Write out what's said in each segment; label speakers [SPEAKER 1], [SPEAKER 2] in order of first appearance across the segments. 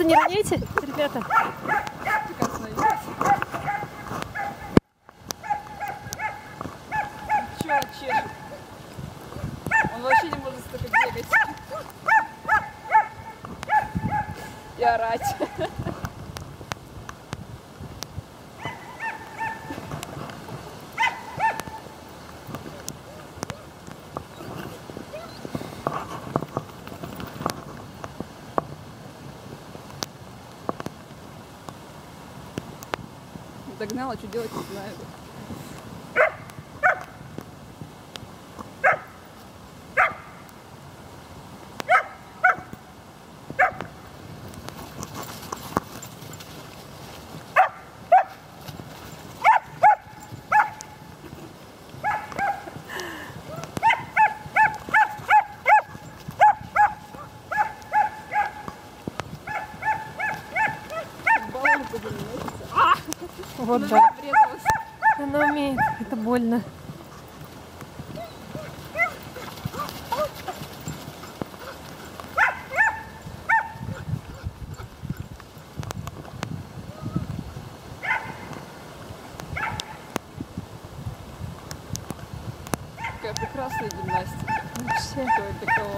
[SPEAKER 1] Ребята, не роняйте, ребята.
[SPEAKER 2] Чё он чешет? Он вообще не может столько бегать и орать. Догнала, что делать не знаю. Баллон поднимается.
[SPEAKER 1] Вот да. Она умеет. Это больно.
[SPEAKER 2] Какая прекрасная гимнастика.
[SPEAKER 1] Вообще.
[SPEAKER 2] Стоит такого.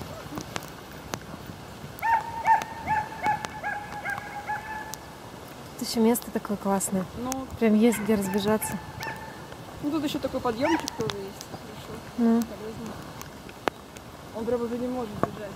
[SPEAKER 1] Тут еще место такое классное.
[SPEAKER 2] Ну,
[SPEAKER 1] Прям есть где разбежаться.
[SPEAKER 2] тут еще такой подъемчик тоже есть. Хорошо.
[SPEAKER 1] Ну.
[SPEAKER 2] Полезно. Он прям уже не может бежать.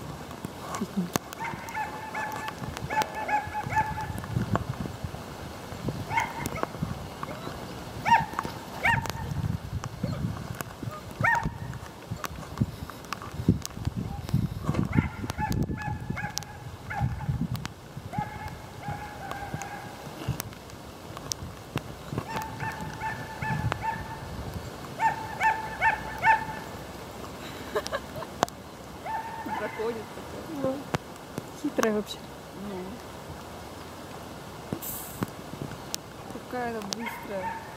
[SPEAKER 2] Драконит такой.
[SPEAKER 1] Ну, хитрая вообще.
[SPEAKER 2] Ну. Какая она быстрая.